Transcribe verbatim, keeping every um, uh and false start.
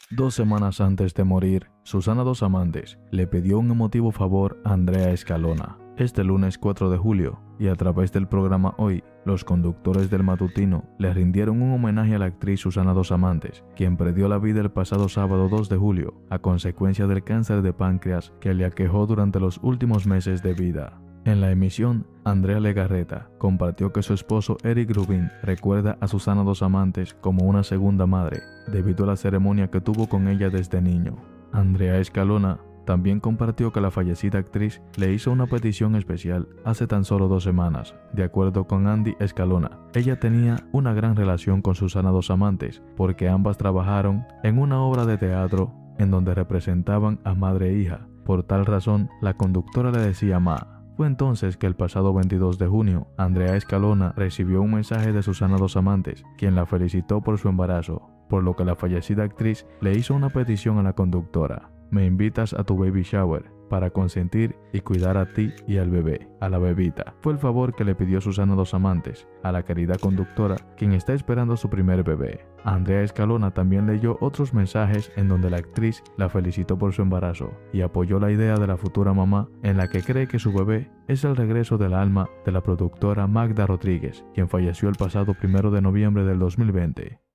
Dos semanas antes de morir, Susana Dos Amantes le pidió un emotivo favor a Andrea Escalona. Este lunes cuatro de julio, y a través del programa Hoy, los conductores del matutino le rindieron un homenaje a la actriz Susana Dos Amantes, quien perdió la vida el pasado sábado dos de julio a consecuencia del cáncer de páncreas que le aquejó durante los últimos meses de vida. En la emisión, Andrea Legarreta compartió que su esposo Eric Rubin recuerda a Susana Dos Amantes como una segunda madre, debido a la ceremonia que tuvo con ella desde niño. Andrea Escalona también compartió que la fallecida actriz le hizo una petición especial hace tan solo dos semanas. De acuerdo con Andy Escalona, ella tenía una gran relación con Susana Dos Amantes porque ambas trabajaron en una obra de teatro en donde representaban a madre e hija. Por tal razón, la conductora le decía Ma. Fue entonces que el pasado veintidós de junio, Andrea Escalona recibió un mensaje de Susana Dos Amantes, quien la felicitó por su embarazo, por lo que la fallecida actriz le hizo una petición a la conductora. Me invitas a tu baby shower para consentir y cuidar a ti y al bebé, a la bebita. Fue el favor que le pidió Susana Dos Amantes a la querida conductora, quien está esperando su primer bebé. Andrea Escalona también leyó otros mensajes en donde la actriz la felicitó por su embarazo y apoyó la idea de la futura mamá, en la que cree que su bebé es el regreso del alma de la productora Magda Rodríguez, quien falleció el pasado primero de noviembre del dos mil veinte.